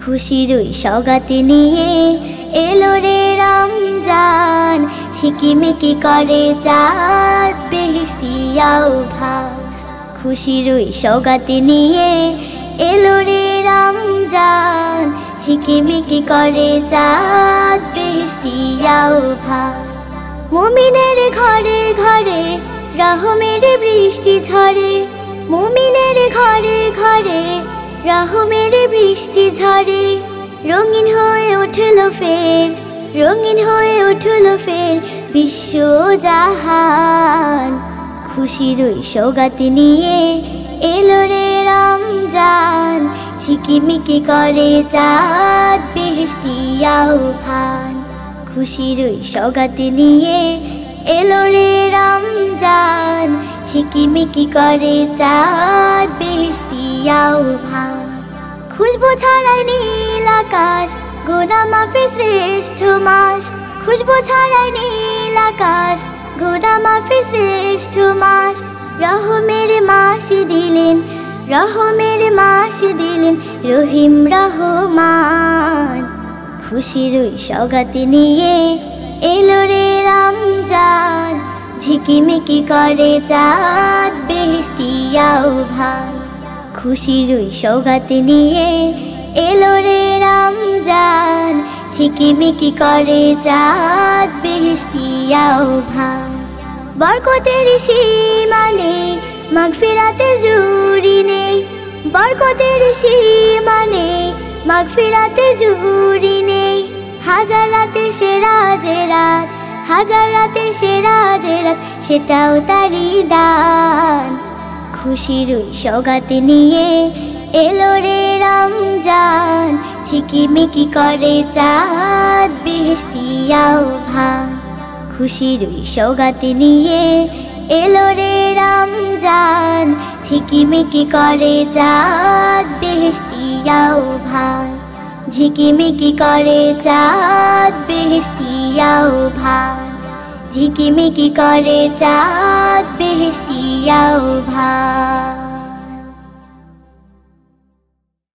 খুশির ওই সওগাত নিয়ে এলো রে রমজান। ঝিকিমিকি করে চাঁদ বেহেশতি আভা। খুশির ওই সওগাত নিয়ে এলো রে রমজান। ঝিকিমিকি করে চাঁদ বেহেশতি আভা। মুমিনের ঘরে ঘরে রহমের বৃষ্টি ঝরে। মুমিনের ঘরে ঘরে রহমের বৃষ্টি ঝরে। রঙিন হয়ে উঠল ফের, রঙিন হয়ে উঠল ফের বিশ্ব জাহান। খুশির ওই সওগাত নিয়ে এলো রে রমজান। ঝিকিমিকি করে চাঁদ বেহেশতি আহ্বান। খুশির ওই সওগাত নিয়ে এলো রে রমজান। ঝিকিমিকি করে চাঁদ বেহেশতি আহ্বান। খুশবু ছড়ায় নীল আকাশ, গুনাহ মাফের শ্রেষ্ঠ মাস। খুশবু ছড়ায় নীল আকাশ, গুনাহ মাফের শ্রেষ্ঠ মাস। রহমের মাস দিলেন, রহমের মাস দিলেন রহিম রহমান। খুশির ওই সওগাত নিয়ে এলো রে রমজান। ঝিকিমিকি করে চাঁদ বেহেশতি আহ্বান। খুশির ওই সওগাত নিয়ে এলো রে রমজান। ঝিকিমিকি করে চাঁদ বেহেশতি আহ্বান। বরকতের সীমা নেই, মাগফিরাতের জুড়ি নেই। বরকতের সীমা নেই, মাগফিরাতের জুড়ি নেই। হাজার রাতের সেরা যে রাত, হাজার রাতের সেরা যে রাত, সেটাও তারই দান। খুশির ওই সওগাত নিয়ে এলো রে রমজান। ঝিকিমিকি করে চাঁদ বেহেশতি আহ্বান। খুশির ওই সওগাত নিয়ে এলো রে রমজান। ঝিকিমিকি করে চাঁদ বেহেশতি আহ্বান। ঝিকিমিকি করে চাঁদ বেহেশতি আহ্বান। ঝিকিমিকি করে চাঁদ বেহেশতি আহ্বান।